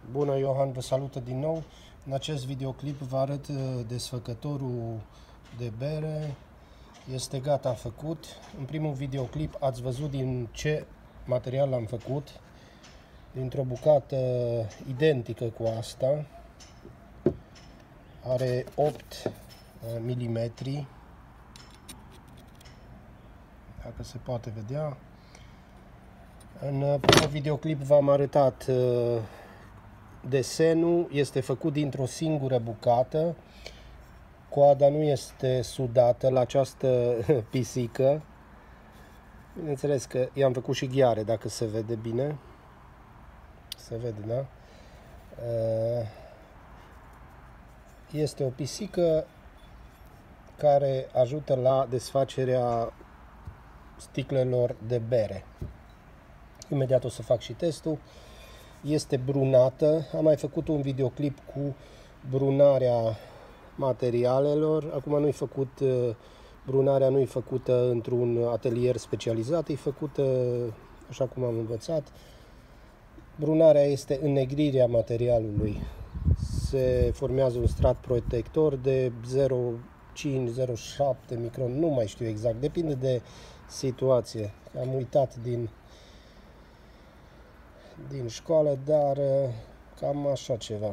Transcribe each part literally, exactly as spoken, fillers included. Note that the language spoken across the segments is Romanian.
Bună, Iohan vă salută din nou. În acest videoclip vă arăt desfăcătorul de bere. Este gata făcut. În primul videoclip ați văzut din ce material l-am făcut. Dintr-o bucată identică cu asta. Are opt milimetri. Dacă se poate vedea. În primul videoclip v-am arătat desenul. Este făcut dintr-o singură bucată. Coada nu este sudată la această pisică. Bineînțeles că i-am făcut și ghiare, dacă se vede bine. Se vede, da? Este o pisică care ajută la desfacerea sticlelor de bere. Imediat o să fac și testul. Este brunată. Am mai făcut un videoclip cu brunarea materialelor. Acum nu-i făcut, brunarea nu-i făcută într-un atelier specializat, e făcută așa cum am învățat. Brunarea este înnegrirea materialului. Se formează un strat protector de zero virgulă cinci zero virgulă șapte micron, nu mai știu exact, depinde de situație. Am uitat din din școală, dar cam așa ceva.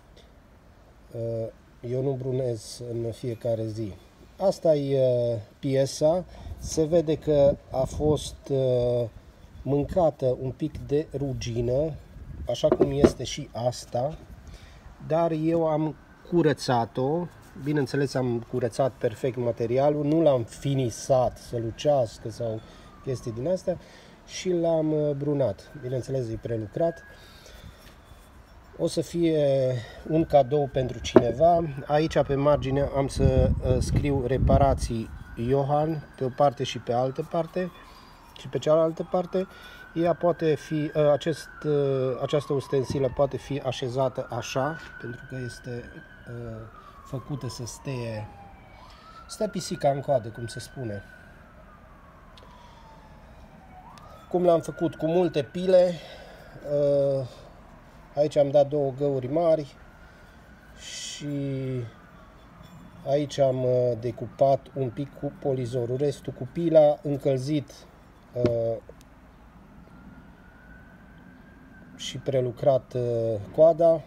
Eu nu brunez în fiecare zi. Asta e piesa. Se vede că a fost mâncată un pic de rugină, așa cum este și asta, dar eu am curățat-o. Bineînțeles, am curățat perfect materialul, nu l-am finisat să lucească sau chestii din astea și l-am brunat. Bineînțeles, e prelucrat. O să fie un cadou pentru cineva. Aici pe margine am să scriu reparații Iohan pe o parte și pe altă parte și pe cealaltă parte. Ea poate fi, acest, această ustensilă poate fi așezată așa, pentru că este făcută să stea, stă pisica în coadă, cum se spune. Cum l-am făcut? Cu multe pile. Aici am dat două găuri mari și aici am decupat un pic cu polizorul, restul cu pila, încălzit și prelucrat coada.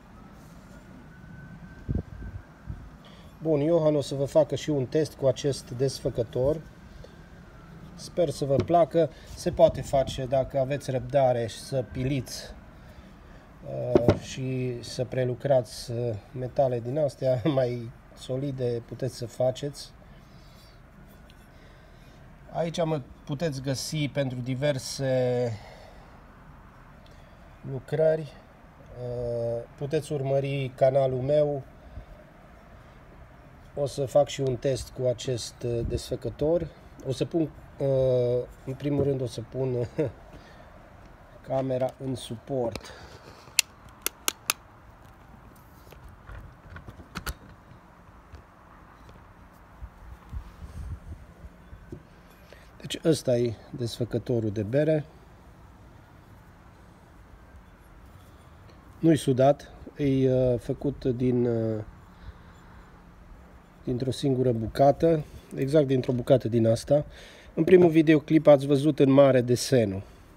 Bun, Iohan o să vă facă și un test cu acest desfăcător. Sper să vă placă. Se poate face dacă aveți răbdare și să piliți uh, și să prelucrați metale din astea mai solide, puteți să faceți. Aici mă puteți găsi pentru diverse lucrări. Uh, puteți urmări canalul meu. O să fac și un test cu acest desfăcător. O să pun, în primul rând o să pun camera în suport. Deci ăsta e desfăcătorul de bere. Nu-i sudat, e făcut din dintr-o singură bucată, exact dintr-o bucată din asta. În primul videoclip ați văzut în mare desenul.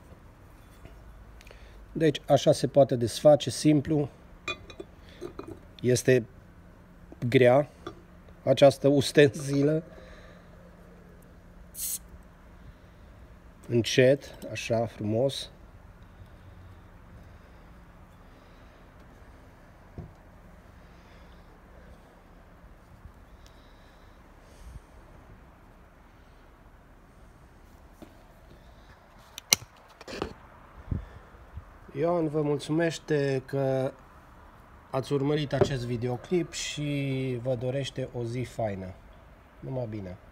Deci așa se poate desface, simplu. Este grea această ustensilă. Încet, așa frumos. Ioan vă mulțumește că ați urmărit acest videoclip și vă dorește o zi faină. Numai bine!